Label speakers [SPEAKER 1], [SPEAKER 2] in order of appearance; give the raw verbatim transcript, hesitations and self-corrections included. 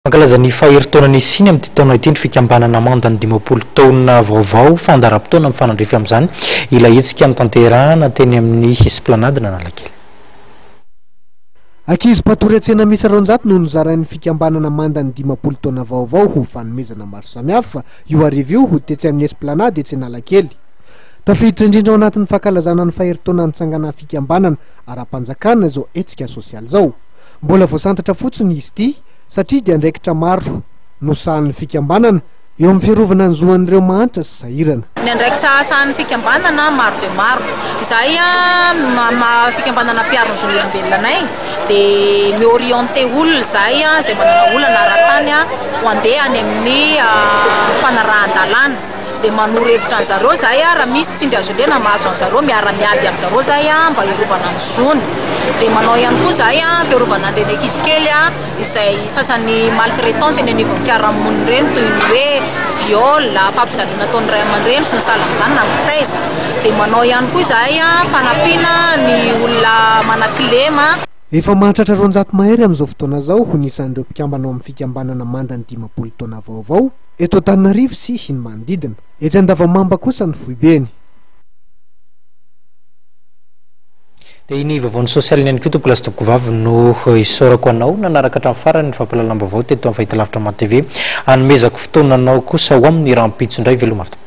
[SPEAKER 1] Mankalaza ny faheritaona ny siny amin'ny taona ity ny fikambanana manda ny dimampolo taona vaovao fandaharam-potoana mifanandrefy amin'izany ilay hetsika notanterahana teny amin'ny esplanade n'Analakely.
[SPEAKER 2] Ankizy mpatory an-tsena misy roanjato no nozarain'ny fikambanana manda ny dimampolo taona vaovao ho fanomezana maro samihafa io arivo io ho tetsy amin'ny esplanade etsy Analakely. Tafiditra indrindra ao anatin'ny fankalazana ny faheritaona nitsangana fikambanana ara-panjakana izao hetsika sosialy izao. Mbola voasantatra fotsiny izy ity satria dia andraikitra maro no sahan'ny fikambanana eo amin'ny fiarovana ny zoan'ireo mahantra sy sahirana.
[SPEAKER 3] Ny andraikitra sahan'ny fikambanana maro dia maro. Izahay ma fikambanana mpiaro ny zon'olombelonanay dia miorienté olona izahay izay manana olana ara-tany ho andeha any amin'ny fanarahan-dalàna. Dia manoro hevitra an'zareo izahay raha misy tsindry azo lena mahazo an'zareo miara-miady amin'zareo izahay mba hiarovana ny zony. Dia manao ihany koa izahay fiarovana an'ireny ankizy kely izay sasany maltraitance eny anivon'ny fiarahamonina ireny toy ny hoe viol, fampijaliana ataon'ny ray aman-dreny sy ny sahala amin'izany na fitaiza. Dia manao ihany koa izahay fanampiana ny olona manan-kilema.
[SPEAKER 2] Efa mahatratra roanjato mahery amin'izao fotoana izao ho nisan'ireo mpikambana ao amin'ny fikambanana manda ny dimampolo taona vaovao eto Antananarivo sy ny manodidina. Etsy Andavamamba kosa ny foibeny.
[SPEAKER 1] Dia iny vaovaon'ny sosialy ihany koa tompo lasitoko vavy no isaorako anao nanaraka hatramin'ny farany ny fampalalam-baovao teto amin'ny fahitalavitra Mat T V hanomezako fotoananao kosa ho amin'ny rahampitso indray velomaro.